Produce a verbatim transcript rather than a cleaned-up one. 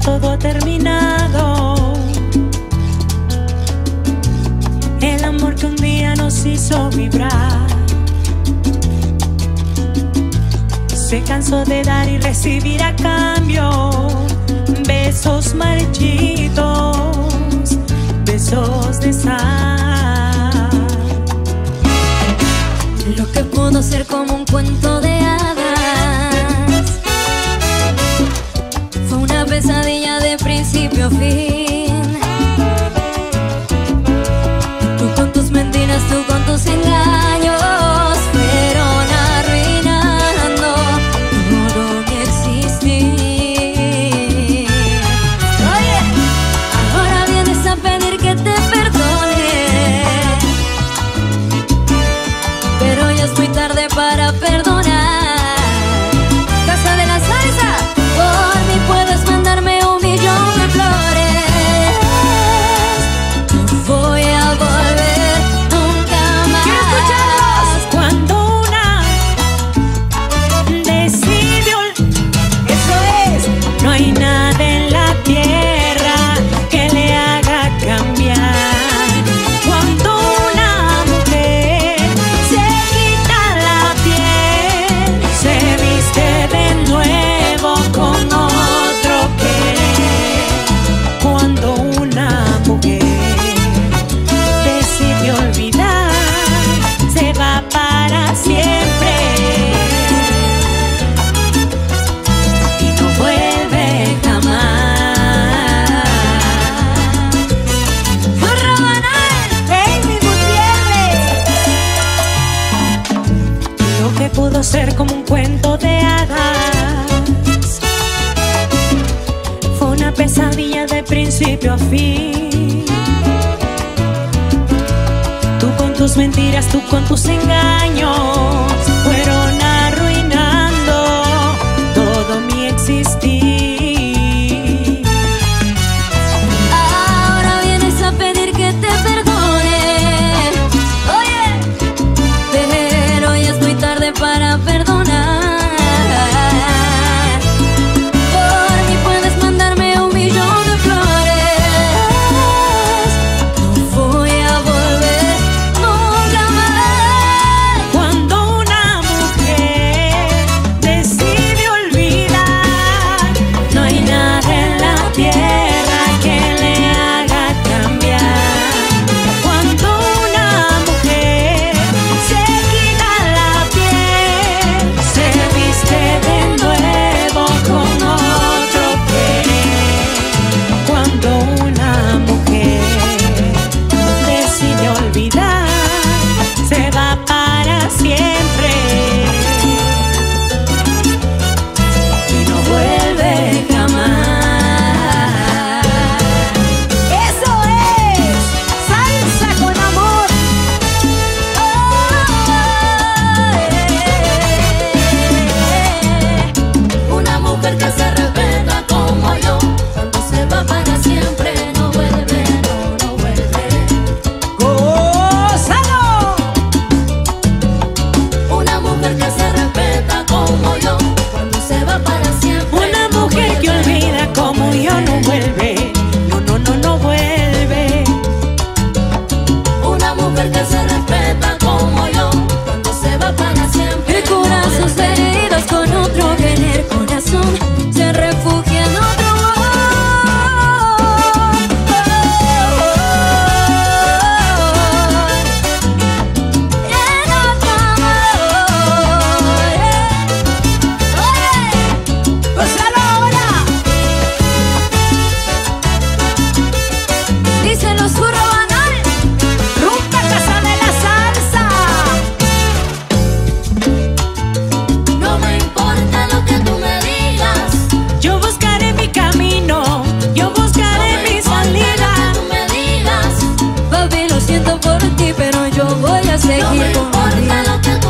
todo terminado. El amor que un día nos hizo vibrar se cansó de dar y recibir a cambio besos marchitos, besos de sal. Lo que pudo ser como un cuento de hadas fue una pesadilla de principio a fin. Tú con tus mentiras, tú con tus engaños fueron arruinando todo mi existir. Oye, ahora vienes a pedir que te perdone, pero ya es muy tarde para perdonar. Casa de la salsa, por mí puedes mandarme un millón de flores. No voy a volver nunca más. Quiero escucharlos. Cuando una decide ol- eso es, no hay nada en la tierra que le haga cambiar. Cuando una mujer se quita la piel, se viste de nuevo con otro querer. Cuando una mujer decide olvidar, se va para siempre y no vuelve jamás. ¡Burro Banal! Amy Gutiérrez. Lo que pudo ser como un cuento de hadas fue una pesadilla de principio a fin. Tú con tus mentiras, tú con tus engaños fueron arruinando todo mi existir. Ahora vienes a pedir que te perdone. Oye, pero ya es muy tarde para perdonar. Por mí puedes mandarme un millón de flores. No voy a volver nunca más. Cuando una mujer decide olvidar, no hay nada en la tierra que le haga cambiar. Cuando una mujer se quita la piel, se viste de nuevo con otro querer. Cuando una mujer decide olvidar, se va para siempre y no vuelve jamás. Eso es salsa con amor. Una mujer que se respeta como yo, cuando se va para siempre no vuelve, no, no vuelve. ¡Gózalo! Una mujer que se respeta como yo, cuando se va para siempre. Una mujer que olvida como yo no vuelve. No, no, no, no vuelve. Una mujer que se respeta como yo, cuando se va para siempre. El corazón sus heridas con otro querer, corazón se refugia en otro amor. En otro amor. Oye, ¡Gózalo ahora! dicen los Burro Banal. ¡Rumba Casa de la Salsa! No me importa lo que tú me digas, Yo buscaré mi camino, yo buscaré mi salida. tú me digas. Papi, lo siento por ti, pero yo voy a seguir No me con mi importa vida. lo que